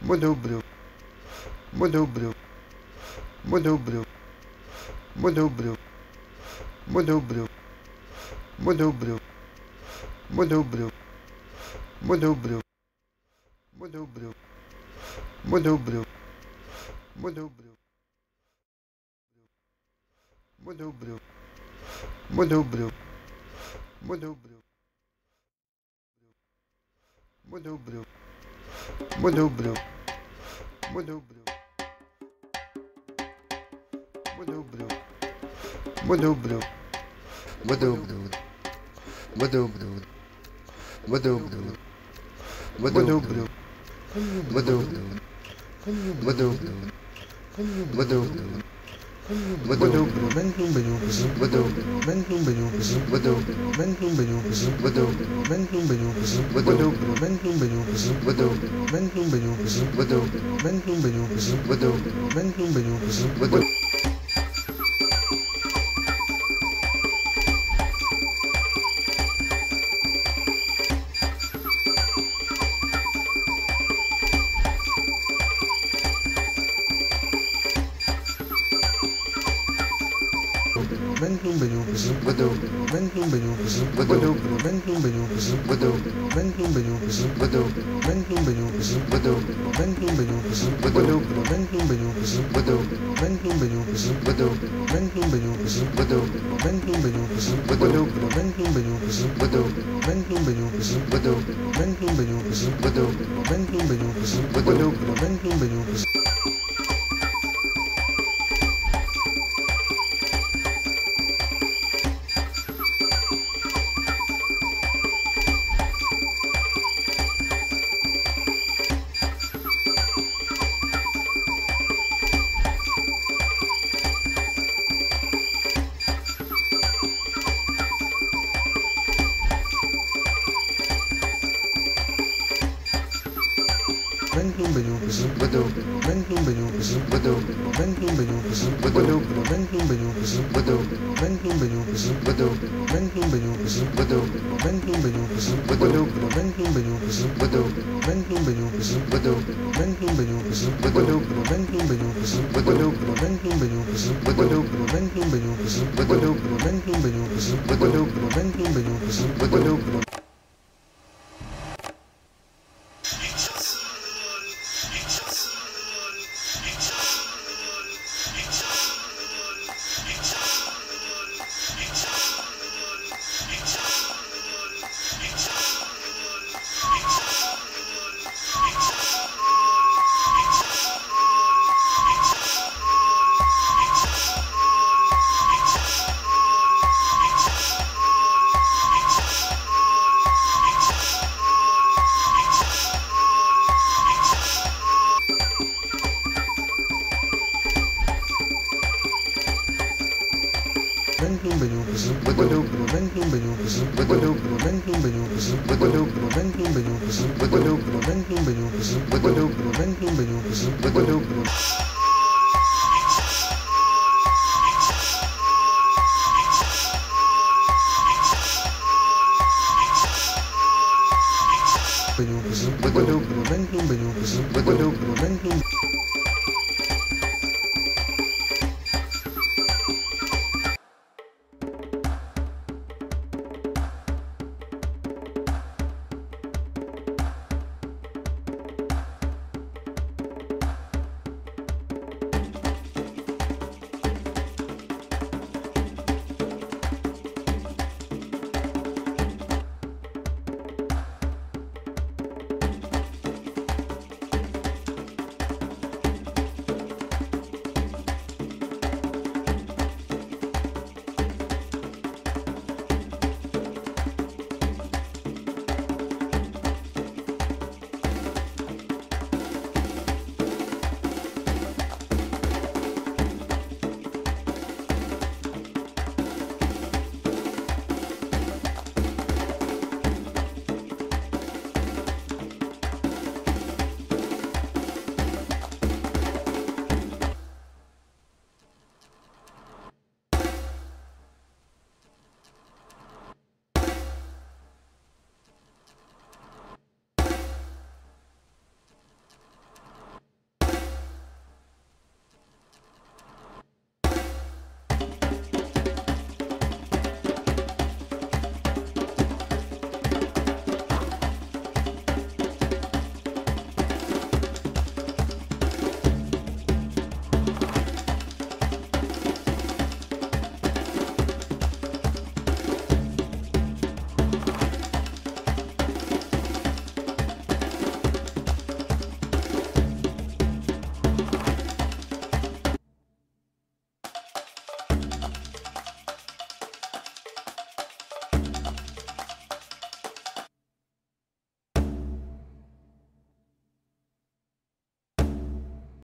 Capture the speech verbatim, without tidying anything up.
Muito muito muito muito muito muito muito muito muito muito muito muito Madobro, Madobro, Madobro, Madobro, Madobro, Madobro, Madobro, Madobro, Madobro, Madobro, Madobro, Madobro, Madobro, Madobro, Madobro, Madobro, Mentum Benupus, Madobro, Mentum Benupus, Madobro, Mentum Benupus, Madobro, Mentum Benupus, Madobro, Mentum Benupus, Madobro, Mentum Benupus, Madobro, Mentum Benupus, Madobro, Mentum Benupus, Madobro. Mentum Benupus, Madobro, Mentum Benupus, Madobro, Mentum Benupus, Madobro, Mentum Benupus, Madobro, Mentum Benupus, Madobro, Mentum Benupus, Madobro, Mentum Benupus, Madobro, Mentum Benupus, Madobro, Mentum Benupus, Madobro, Mentum Benupus, Madobro, Mentum Benupus, Madobro, Mentum Benupus, Madobro, Mentum Benupus, Madobro, Mentum Benupus, Madobro, Mentum Benupus. Mentum Benupus, Madobro, Mentum Benupus, Madobro, Mentum Benupus, Madobro, Mentum Benupus, Madobro, Mentum Benupus, Madobro, Mentum Benupus, Madobro, Mentum Benupus, Madobro, Mentum Benupus, Madobro, Mentum Benupus, Madobro, Mentum Benupus, Madobro, Mentum Benupus, Madobro, Mentum Benupus, Madobro, Mentum Benupus, Madobro, Mentum Benupus, Madobro, Mentum Benupus, Madobro. Mentum Benupus, Madobro, Mentum Benupus, Madobro, Mentum Benupus, Madobro, Mentum Benupus, Madobro, Mentum Benupus, Madobro, Mentum Benupus, Madobro. Benupus, Madobro, Mentum Benupus, Madobro, Mentum